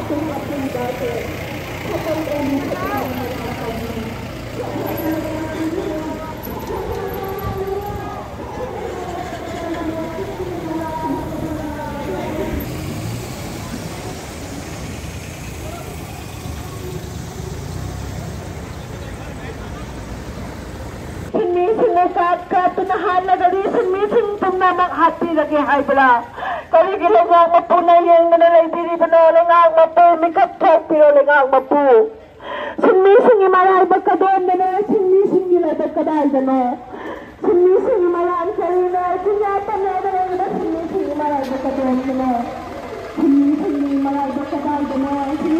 Tunahan na gali sumising tumnamak hati lagi hai bala kali gila nga mapu na yang manalay diri banala nga mapu mikap chok pero nga mapu sumising imalay bagkadon na sumising gila bagkadal na sumising imalay kali na kunyata na sumising imalay bagkadon na sumising imalay bagkadal na